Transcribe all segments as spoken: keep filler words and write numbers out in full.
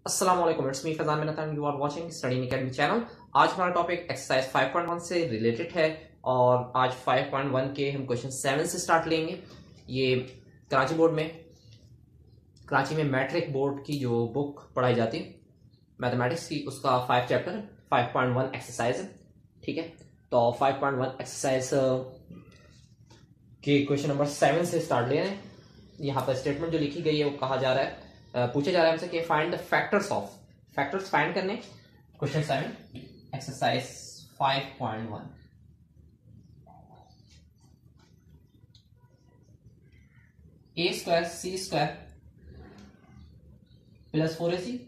अस्सलाम वालेकुम, it's me Faizan Mintan, you are watching study academy channel. आज हमारा topic exercise five point one से रिलेटेड है और आज फाइव पॉइंट वन के हम क्वेश्चन सेवन से स्टार्ट लेंगे। ये कराची बोर्ड में कराची में मैट्रिक बोर्ड की जो बुक पढ़ाई जाती है मैथमेटिक्स की, उसका five chapter five point one exercise है। ठीक है, तो फाइव पॉइंट वन एक्सरसाइज के क्वेश्चन नंबर सेवन से स्टार्ट ले रहे हैं। यहाँ पर स्टेटमेंट जो लिखी गई है वो कहा जा रहा है, पूछा जा रहा है हमसे कि find the factors of, factors find करने। Question seven exercise five point one. A square C square plus four A C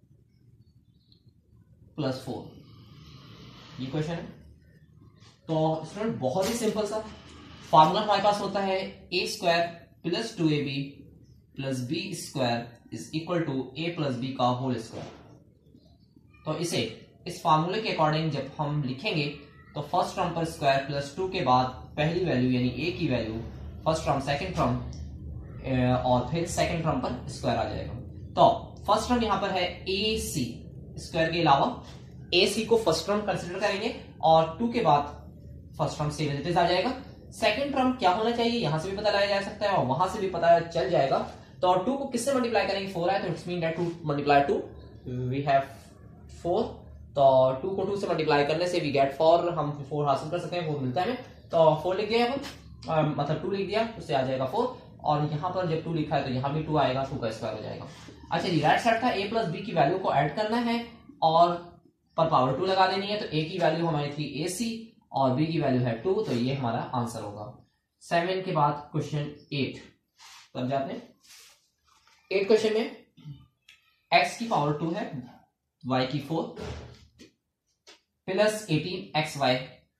plus four, ये क्वेश्चन है। तो स्टूडेंट बहुत ही सिंपल सा फॉर्मूला हमारे पास होता है A square plus two A B plus B square is equal to A plus B का होल स्क्वायर। तो इसे इस फार्मूले के अकॉर्डिंग जब हम लिखेंगे तो फर्स्ट टर्म पर स्क्वायर प्लस टू के बाद पहली वैल्यू यानी ए की value, first term second term और फिर सेकंड टर्म पर स्क्वायर आ जाएगा। तो फर्स्ट टर्म यहां पर है ए सी, स्क्वायर के अलावा ए सी को फर्स्ट टर्म कंसिडर करेंगे और टू के बाद फर्स्ट टर्म से वेजिटेज आ जाएगा। सेकंड टर्म क्या होना चाहिए यहां से भी पता लगाया जा सकता है और वहां से भी पता चल जाएगा। तो टू को किससे मल्टीप्लाई करेंगे, फोर है तो it's mean that two multiply two we have four. तो टू को टू से मल्टीप्लाई करने से वी गेट फोर, हम फोर हासिल कर सकते हैं, वो मिलता है हमें। तो फोर लिख दिया हम, मतलब टू लिख दिया, उससे आ जाएगा फोर। और यहाँ पर जब टू लिखा है तो यहाँ भी टू आएगा, टू का स्क्वायर हो जाएगा। अच्छा जी, राइट साइड का ए प्लस बी की वैल्यू को ऐड करना है और पर पावर टू लगा देनी है। तो ए की वैल्यू हमारी थी ए सी और बी की वैल्यू है टू, तो ये हमारा आंसर होगा। सेवन के बाद क्वेश्चन एट कर जाते हैं। एट क्वेश्चन में x की पावर टू है, y की four plus eighteen X Y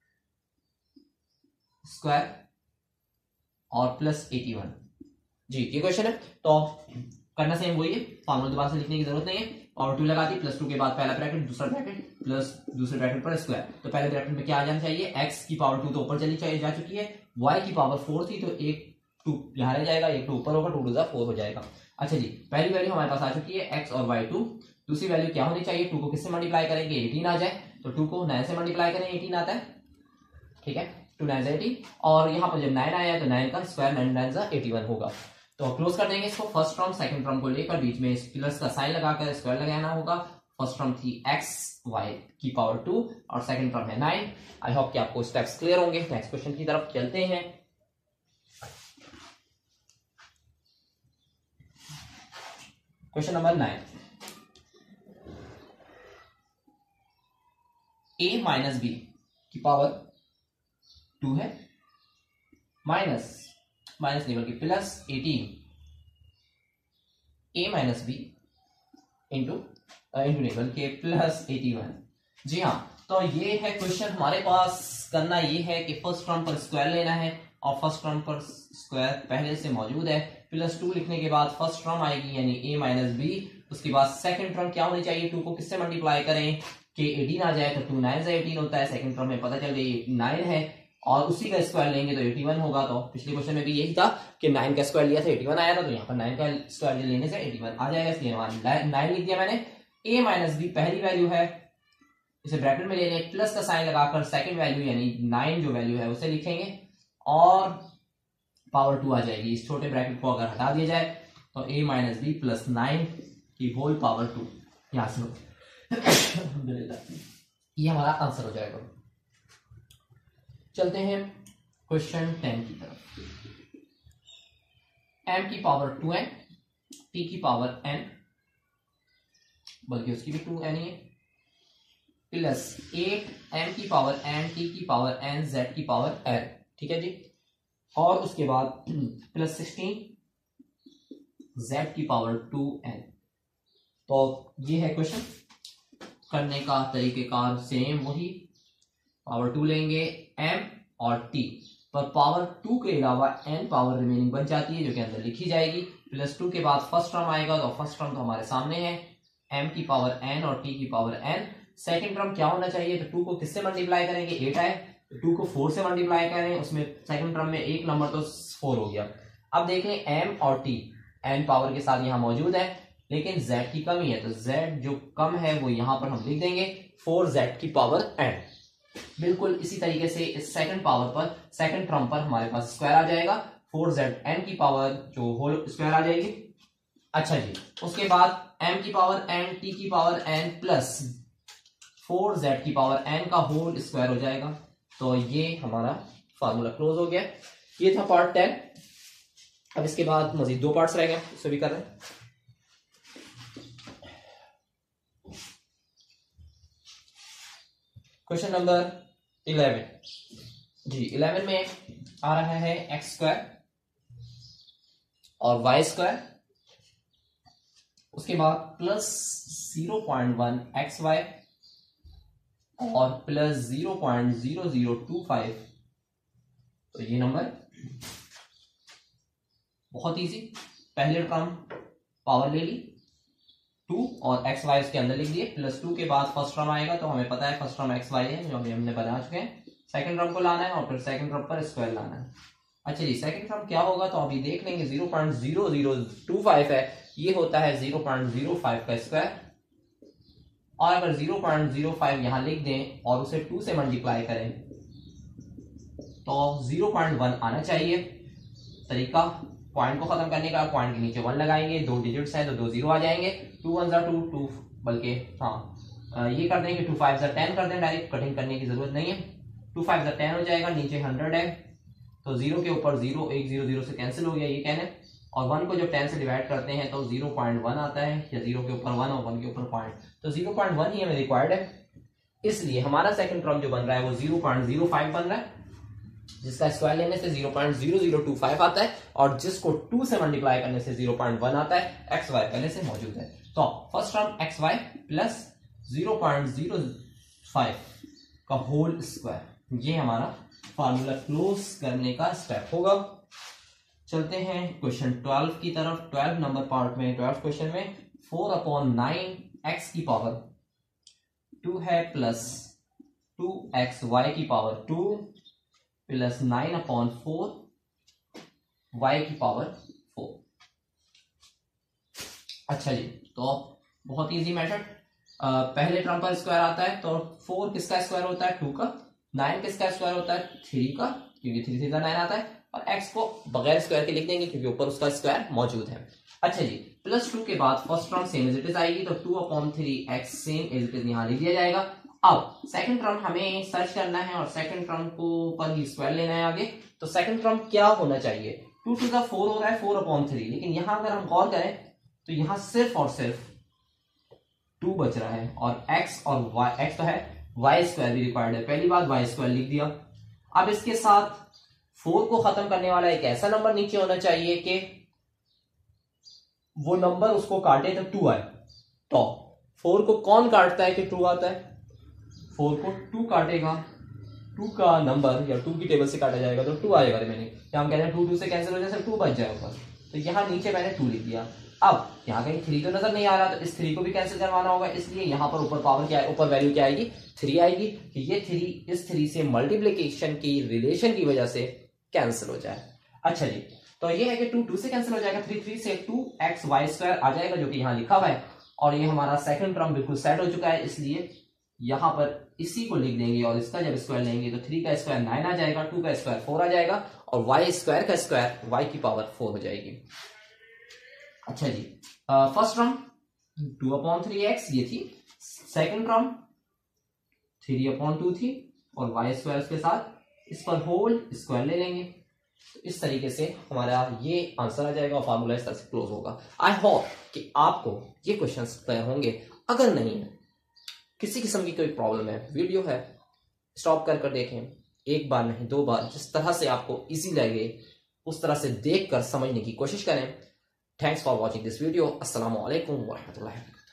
square और प्लस एटी वन, जी ये क्वेश्चन है। तो करना सेम वही है, फॉर्मूला दोबारा से लिखने की जरूरत नहीं है। पावर टू लगा दी, प्लस टू के बाद पहला ब्रैकेट, दूसरा ब्रैकेट, प्लस दूसरे ब्रैकेट पर स्क्वायर। तो पहले ब्रैकेट में क्या आ जाना चाहिए, x की पावर टू तो ऊपर चली चाहिए जा चुकी है, y की पावर फोर थी तो एक टू यहां रह जाएगा, एक टू ऊपर होगा, टू टू जा फोर हो जाएगा। अच्छा जी, पहली वैल्यू हमारे पास आ चुकी है x और y टू। दूसरी वैल्यू क्या होनी चाहिए, टू को किससे मल्टीप्लाई करेंगे, एटीन आ जाए, तो टू को नाइन से मल्टीप्लाई करें, एटीन आता है। ठीक है, टू नाइन एटीन और यहाँ पर जब नाइन आया तो नाइन का स्क्वायर नाइन नाइन जा एटी वन होगा। तो क्लोज कर देंगे इसको, फर्स्ट टर्म सेकंड टर्म को लेकर बीच में प्लस का साइन लगाकर स्क्वायर लगाना होगा। फर्स्ट टर्म थी x y की पावर टू और सेकंड टर्म है नाइन। आई होप कि आपको स्टेप्स क्लियर होंगे। नेक्स्ट क्वेश्चन की तरफ चलते हैं। Question number nine, a minus B की पावर टू है माइनस माइनस नहीं बल्कि plus eighteen a minus B into into नहीं बल्कि प्लस एटी वन। जी हाँ, तो ये है क्वेश्चन हमारे पास। करना ये है कि फर्स्ट टर्म पर स्क्वायर लेना है और फर्स्ट टर्म पर स्क्वायर पहले से मौजूद है। प्लस टू लिखने के बाद फर्स्ट टर्म आएगी यानी a माइनस बी, उसके बाद सेकंड टर्म क्या होनी चाहिए, टू को किससे मल्टीप्लाई करें कि एटीन आ जाए, तो टू नाइन से एटीन होता है। सेकंड टर्म में पता चल गई नाइन है और उसी का स्क्वायर लेंगे तो एटी वन होगा। तो पिछले क्वेश्चन में भी यही था कि नाइन का स्क्वायर लिया था एटी वन आया था, तो यहाँ पर नाइन का स्क्वायर लेने से एटी वन आ जाएगा, इसलिए नाइन लिख दिया मैंने। a माइनस बी पहली वैल्यू है, इसे ब्रैकेट में ले लें, प्लस का साइन लगाकर सेकंड वैल्यू यानी नाइन जो वैल्यू है उसे लिखेंगे और पावर टू आ जाएगी। इस छोटे ब्रैकेट को अगर हटा दिया जाए तो a minus B plus nine की होल पावर टू, यहां से ये हमारा आंसर हो जाएगा। चलते हैं क्वेश्चन टेन की तरफ। m की पावर टू एन, t की पावर n बल्कि उसकी भी टू एन ही है, प्लस एट m की पावर n, t की पावर n, z की पावर n। ठीक है जी, और उसके बाद प्लस सिक्सटीन z की पावर टू एन। तो ये है क्वेश्चन। करने का तरीकेकार सेम वही, पावर टू लेंगे m और t पर पावर टू के अलावा n पावर रिमेनिंग बच जाती है जो कि अंदर लिखी जाएगी। प्लस टू के बाद फर्स्ट टर्म आएगा, तो फर्स्ट टर्म तो हमारे सामने है m की पावर n और t की पावर n। सेकंड टर्म क्या होना चाहिए, तो टू को किससे मल्टीप्लाई करेंगे, एट है, तो टू को फोर से मल्टीप्लाई करें, उसमें सेकंड टर्म में एक नंबर तो फोर हो गया। अब देख लें m और t n पावर के साथ यहां मौजूद है, लेकिन z की कमी है, तो z जो कम है वो यहां पर हम लिख देंगे फोर जेड की पावर n। बिल्कुल इसी तरीके से इस सेकंड पावर पर, सेकंड टर्म पर हमारे पास स्क्वायर आ जाएगा, फोर जेड n की पावर जो होल स्क्वायर आ जाएगी। अच्छा जी, उसके बाद m की पावर n, t की power n plus four Z की पावर n का होल स्क्वायर हो जाएगा। तो ये हमारा फार्मूला क्लोज हो गया। ये था पार्ट टेन। अब इसके बाद मजीद दो पार्ट्स रह गए, उसे भी कर रहे हैं। क्वेश्चन नंबर इलेवन जी, इलेवन में आ रहा है एक्स स्क्वायर और वाई स्क्वायर, उसके बाद plus zero point one X Y और plus zero point zero zero two five. तो ये नंबर बहुत इजी, पहले टर्म पावर ले ली टू और एक्स वाई उसके अंदर लिख दिए, प्लस टू के बाद फर्स्ट टर्म आएगा, तो हमें पता है फर्स्ट टर्म एक्स वाई है जो अभी हमने बना चुके हैं। सेकंड टर्म को लाना है और फिर सेकंड टर्म पर स्क्वायर लाना है। अच्छा जी, सेकंड टर्म क्या होगा तो अभी देख लेंगे। Zero point zero zero two five है, ये होता है जीरो पॉइंट जीरो फाइव का स्क्वायर, और अगर जीरो पॉइंट जीरो फाइव यहां लिख दें और उसे टू से मल्टीप्लाई करें तो जीरो पॉइंट वन आना चाहिए। तरीका पॉइंट को खत्म करने का, पॉइंट के नीचे वन लगाएंगे, दो डिजिट्स हैं तो दो जीरो आ जाएंगे, टू वन जा टू, टू बल्कि हाँ ये कर देंगे, टू फाइव जा टेन कर दें, डायरेक्ट कटिंग करने की जरूरत नहीं है। टू फाइव जा टेन हो जाएगा, नीचे हंड्रेड है तो जीरो के ऊपर जीरो, एक जीरो जीरो से कैंसिल हो गया ये कहने, और वन को जब टेन से डिवाइड करते हैं तो जीरो पॉइंट वन आता है, या जीरो के ऊपर वन और वन के ऊपर पॉइंट, तो जीरो पॉइंट वन ही हमें रिक्वायर्ड है। इसलिए हमारा सेकंड टर्म जो बन रहा है वो जीरो पॉइंट जीरो फाइव बन रहा है, जिसका स्क्वायर लेने से zero point zero zero two five आता है, और जिसको टू से मल्टीप्लाई करने से जीरो पॉइंट वन आता है। एक्स वाई पहले से मौजूद है, तो first term X Y plus zero point zero five का होल स्क्वायर, ये हमारा फार्मूला क्लोज करने का स्टेप होगा। चलते हैं क्वेश्चन ट्वेल्व की तरफ। ट्वेल्व नंबर पार्ट में, ट्वेल्व क्वेश्चन में फोर अपॉन नाइन एक्स की पावर टू है प्लस टू एक्स वाई की power two plus nine upon four Y की पावर फोर। अच्छा जी, तो बहुत इजी मेथड, पहले टर्म पर स्क्वायर आता है तो फोर किसका स्क्वायर होता है, टू का, नाइन किसका स्क्वायर होता है, थ्री का, क्योंकि थ्री थ्री का नाइन आता है, और एक्स को बगैर स्क्वायर के लिख देंगे क्योंकि ऊपर उसका स्क्वायर मौजूद है। अच्छा जी, प्लस टू के बाद first term same as it is आएगी, तो two upon three X same as it is यहां लिख दिया जाएगा। अब सेकंड टर्म हमें सर्च करना है और सेकंड टर्म को पर ही स्क्वायर लेना है आगे, तो सेकंड टर्म क्या होना चाहिए, टू टू का फोर हो रहा है, फोर अपॉन थ्री, लेकिन यहां अगर हम गौर करें तो यहां सिर्फ और सिर्फ टू बच रहा है, और एक्स और वाई, एक्स तो है, वाई स्क्वायर भी रिक्वायर्ड है, पहली बात वाई स्क्वायर लिख दिया। अब इसके साथ फोर को खत्म करने वाला एक ऐसा नंबर नीचे होना चाहिए कि वो नंबर उसको काटे तो टू आए, तो फोर को कौन काटता है कि टू आता है, फोर को टू काटेगा, टू का नंबर या टू की टेबल से काटा जाएगा तो टू आएगा रिमेनिंग, या हम कहते हैं टू टू से कैंसिल हो जाए, टू बच जाए ऊपर, तो यहां नीचे मैंने टू लिख दिया। अब यहाँ कहीं थ्री तो नजर नहीं आ रहा, तो इस थ्री को भी कैंसिल करवाना होगा, इसलिए यहाँ पर ऊपर पावर क्या है, ऊपर वैल्यू क्या आएगी, थ्री आएगी, कि ये थ्री इस थ्री से मल्टीप्लीकेशन की रिलेशन की वजह से कैंसिल हो जाए। अच्छा जी, तो ये है कि टू टू से कैंसिल हो जाएगा, थ्री थ्री से टू एक्स वाई स्क्वायर आ जाएगा जो कि यहाँ लिखा हुआ है, और ये हमारा सेकंड टर्म बिल्कुल सेट हो चुका है, इसलिए यहाँ पर इसी को लिख देंगे, और इसका जब स्क्वायर लेंगे तो थ्री का स्क्वायर नाइन आ जाएगा, टू का स्क्वायर फोर आ जाएगा, और वाई स्क्वायर का स्क्वायर वाई की पावर फोर हो जाएगी। अच्छा जी, first term two upon three X ये थी, second term three upon two थी, और वाई स्क्वायर उसके साथ इस पर होल स्क्वायर ले लेंगे, तो इस तरीके से हमारा ये आंसर आ जाएगा और फार्मूला इस तरह से क्लोज होगा। आई होप कि आपको ये क्वेश्चंस क्लियर होंगे। अगर नहीं है, किसी किस्म की कोई प्रॉब्लम है, वीडियो है स्टॉप कर कर देखें, एक बार नहीं दो बार, जिस तरह से आपको इजी लगे उस तरह से देखकर समझने की कोशिश करें। Thanks for watching this video. अस्सलाम वालेकुम व रहमतुल्लाहि।